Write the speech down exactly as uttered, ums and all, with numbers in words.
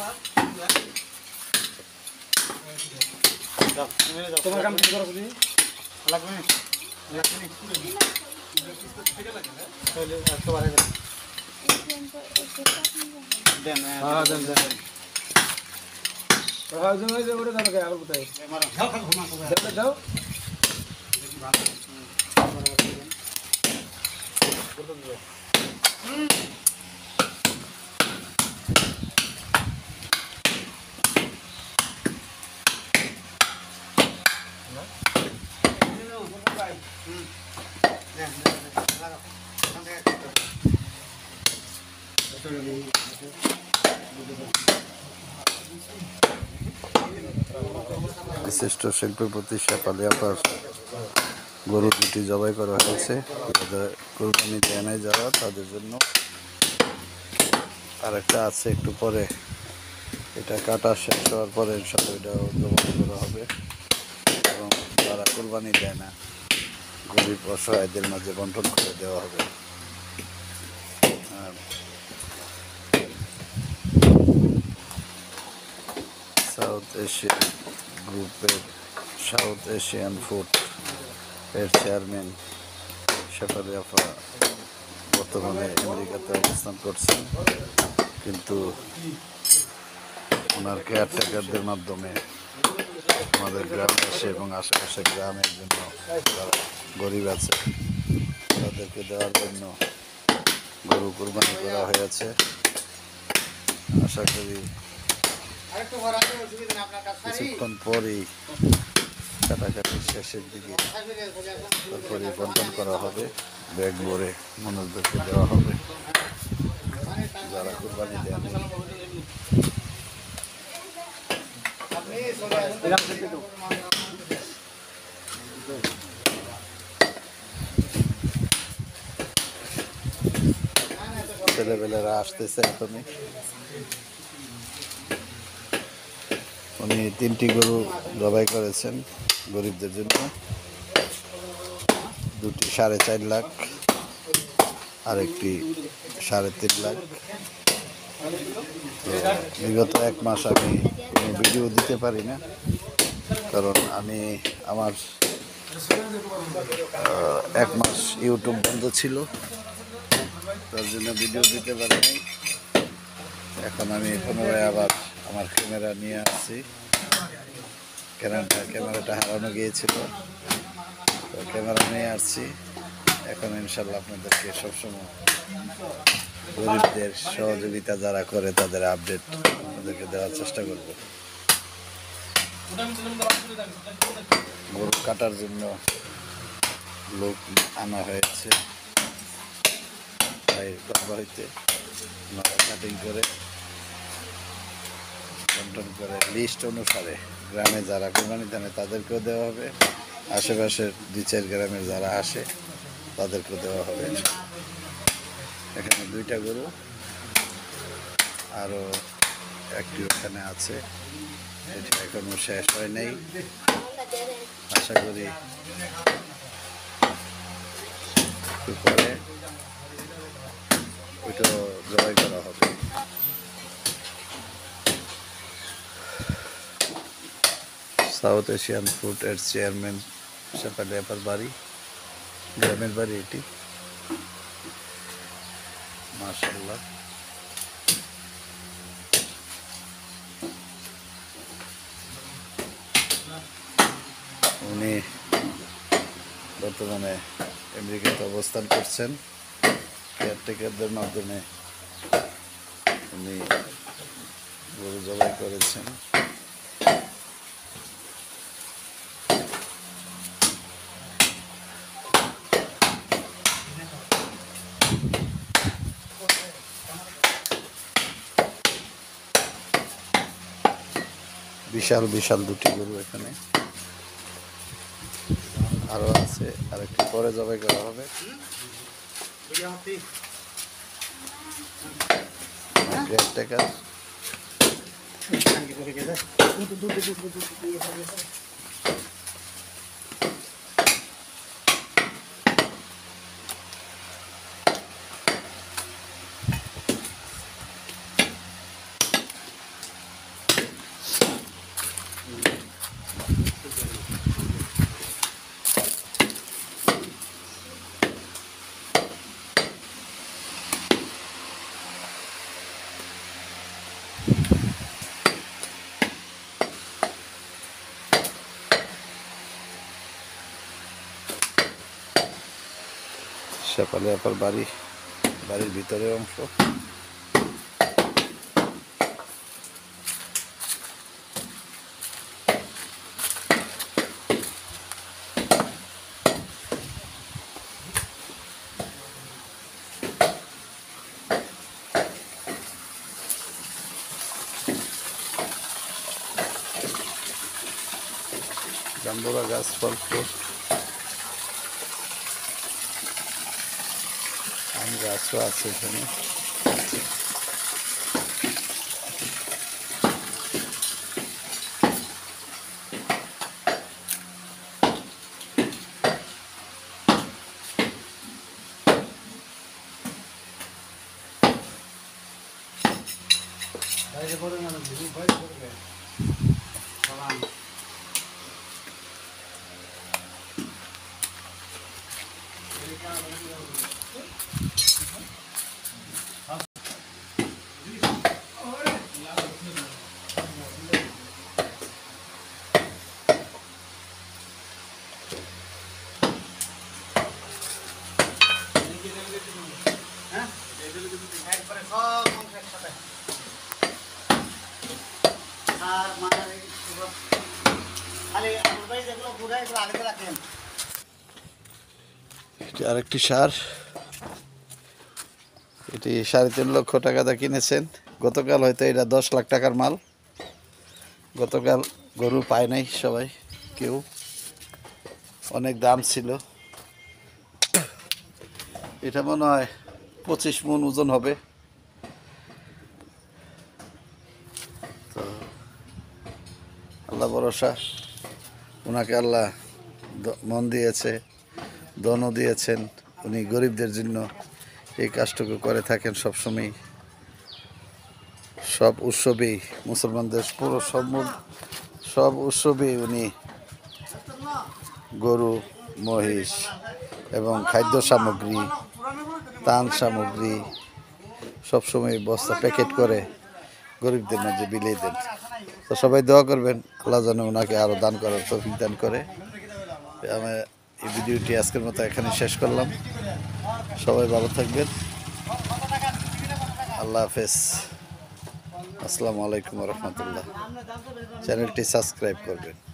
তোমার কাম কিছু করো বুঝি লাগবে না লাগবে না তাহলে একটু বাড়াই দেন দেন হ্যাঁ দেন দেন হ্যাঁ জমে যে ওরে দাও কে আর কোথায় যাও ঘুমা দাও দাও হুম বিশিষ্ট শিল্পপতি শেফালী আপার গরু দুটি জবাই করা হয়েছে। যাদের কোরবানি দেয় নাই যারা তাদের জন্য আর একটা আছে একটু পরে, এটা কাটা শেষ হওয়ার পরে ইনশাআল্লাহ এটাও জবাই করা হবে এবং যারা কোরবানি দেয় না গরিব অসহায়দের মাঝে বন্টন করে দেওয়া হবে। আর সাউথ এশিয়ান গ্রুপের সাউথ এশিয়ান ফুড এর চেয়ারম্যান শেফালী আপা বর্তমানে আমেরিকাতে অবস্থান করছেন, কিন্তু ওনার কেয়ারটেকারদের মাধ্যমে আমাদের গ্রামে আসে এবং আশেপাশের গ্রামের জন্য যারা গরিব আছে তাদেরকে দেওয়ার জন্য গরু কোরবানি করা হয়েছে। আশা করি কিছুক্ষণ পরই কাটাকাটির শেষের দিকে তারপরে বন্টন করা হবে, ব্যাগ ভরে মানুষদেরকে দেওয়া হবে যারা কোরবানি দেন। ছেলেবেলেরা আসতেছে এখনই। উনি তিনটি গরু জবাই করেছেন গরিবদের জন্য, দুটি সাড়ে চার লাখ আরেকটি সাড়ে তিন লাখ। বিগত এক মাস আমি কোনো ভিডিও দিতে পারি না, কারণ আমি আমার এক মাস ইউটিউব বন্ধ ছিল, তার জন্য ভিডিও দিতে পারিনি। এখন আমি পুনরায় আবার আমার ক্যামেরা নিয়ে আসছি, ক্যামেরাটা ক্যামেরাটা হারানো গিয়েছিল, তো ক্যামেরা নিয়ে আসছি। এখন ইনশাল্লাহ আপনাদেরকে সবসময় গরিবদের সহযোগিতা যারা করে তাদের আপডেট আপনাদেরকে দেওয়ার চেষ্টা করব। গরু কাটার জন্য লোক আনা হয়েছে তাই বাবা হইতে কাটিং করে বন্টন করে লিস্ট অনুসারে গ্রামে যারা কোরবানি দেন তাদেরকেও দেওয়া হবে, আশেপাশের দুই চার গ্রামের যারা আসে তাদেরকেও দেওয়া হবে। এখানে দুইটা গরু, আরও একটি ওখানে আছে, এটা এখনো শেষ হয় নাই। আশা করি একটু পরে ওইটাও জবাই করা হবে। সাউথ এশিয়ান ফুড এর চেয়ারম্যান শেফালী আপার বাড়ি, গ্রামের বাড়ি এটি। মাশাআল্লাহ, উনি বর্তমানে আমেরিকাতে অবস্থান করছেন। কেয়ারটেকারদের মাধ্যমে উনি গরু জবাই করেছেন। বিশাল বিশাল দুটি গরু এখানে আরো আছে, আর একটু পরে জবাই করা হবে। কেয়ারটেকার শেফালি আপার বাড়ি, বাড়ির ভিতরের অংশ। জাম্বুরা গাছ ফলফুল, আম গাছও আছে এখানে। বাইরে পড়ে না বাইরে পড়বে সালাম। একবারে সব মাংস একসাথে আর মানে খালি ভাই যেগুলো গুড়া এগুলো আগে রাখেন। এটি আরেকটি সার, এটি সাড়ে তিন লক্ষ টাকা দা কিনেছেন। গতকাল হয়তো এটা দশ লাখ টাকার মাল। গতকাল গরু পায় নাই সবাই, কেউ, অনেক দাম ছিল। এটা মনে হয় পঁচিশ মন ওজন হবে। তো আল্লাহ ভরসা, ওনাকে আল্লাহ মন দিয়েছে, দনও দিয়েছেন। উনি গরিবদের জন্য এই কাজটুকু করে থাকেন সবসময়। সব উৎসবেই মুসলমানদের পুরো সব সব উৎসবেই উনি গরু, মহিষ এবং খাদ্য সামগ্রী, তান সামগ্রী সবসময় বস্তা প্যাকেট করে গরিবদের মাঝে বিলিয়ে দেন। তো সবাই দোয়া করবেন আল্লাহ যেন ওনাকে আরও দান করার তৌফিক দান করে। আমি এই ভিডিওটি আজকের মতো এখানে শেষ করলাম। সবাই ভালো থাকবেন, আল্লাহ হাফেজ, আসসালামু আলাইকুম রহমতুল্লাহ। চ্যানেলটি সাবস্ক্রাইব করবেন।